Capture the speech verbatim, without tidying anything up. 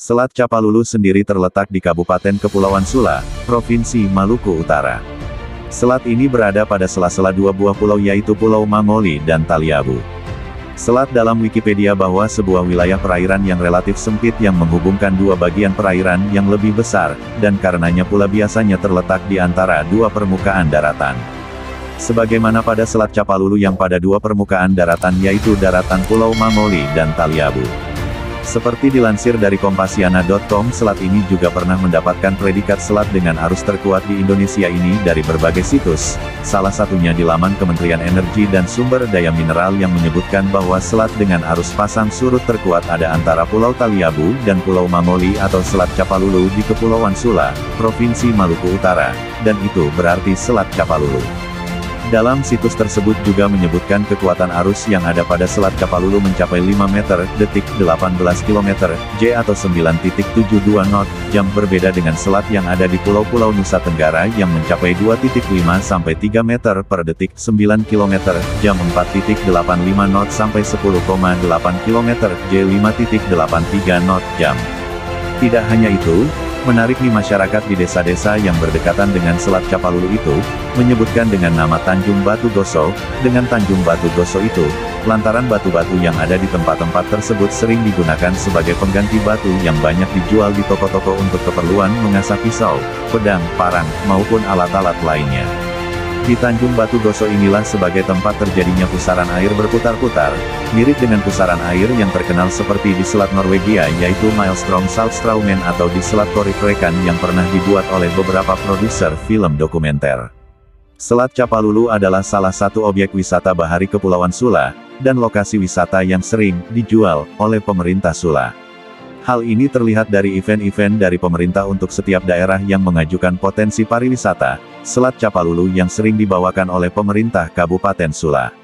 Selat Capalulu sendiri terletak di Kabupaten Kepulauan Sula, Provinsi Maluku Utara. Selat ini berada pada sela-sela dua buah pulau yaitu Pulau Mamoli dan Taliabu. Selat dalam Wikipedia bahwa sebuah wilayah perairan yang relatif sempit yang menghubungkan dua bagian perairan yang lebih besar, dan karenanya pula biasanya terletak di antara dua permukaan daratan. Sebagaimana pada Selat Capalulu yang pada dua permukaan daratan yaitu daratan Pulau Mamoli dan Taliabu. Seperti dilansir dari Kompasiana titik com, selat ini juga pernah mendapatkan predikat selat dengan arus terkuat di Indonesia ini dari berbagai situs, salah satunya di laman Kementerian Energi dan Sumber Daya Mineral yang menyebutkan bahwa selat dengan arus pasang surut terkuat ada antara Pulau Taliabu dan Pulau Mamoli atau Selat Capalulu di Kepulauan Sula, Provinsi Maluku Utara, dan itu berarti Selat Capalulu. Dalam situs tersebut juga menyebutkan kekuatan arus yang ada pada Selat Capalulu mencapai lima meter, detik, delapan belas kilometer, J atau sembilan koma tujuh dua knot, jam berbeda dengan selat yang ada di Pulau-Pulau Nusa Tenggara yang mencapai dua koma lima sampai tiga meter per detik, sembilan kilometer, jam empat koma delapan lima knot sampai sepuluh koma delapan kilometer, J lima koma delapan tiga knot, jam. Tidak hanya itu, menarik nih masyarakat di desa-desa yang berdekatan dengan Selat Capalulu itu, menyebutkan dengan nama Tanjung Batu Goso, dengan Tanjung Batu Goso itu, lantaran batu-batu yang ada di tempat-tempat tersebut sering digunakan sebagai pengganti batu yang banyak dijual di toko-toko untuk keperluan mengasah pisau, pedang, parang, maupun alat-alat lainnya. Di Tanjung Batu Goso inilah sebagai tempat terjadinya pusaran air berputar-putar, mirip dengan pusaran air yang terkenal seperti di Selat Norwegia yaitu Maelstrom Saltstraumen atau di Selat Korifrekan yang pernah dibuat oleh beberapa produser film dokumenter. Selat Capalulu adalah salah satu objek wisata bahari Kepulauan Sula, dan lokasi wisata yang sering dijual oleh pemerintah Sula. Hal ini terlihat dari event-event dari pemerintah untuk setiap daerah yang mengajukan potensi pariwisata, Selat Capalulu yang sering dibawakan oleh pemerintah Kabupaten Sula.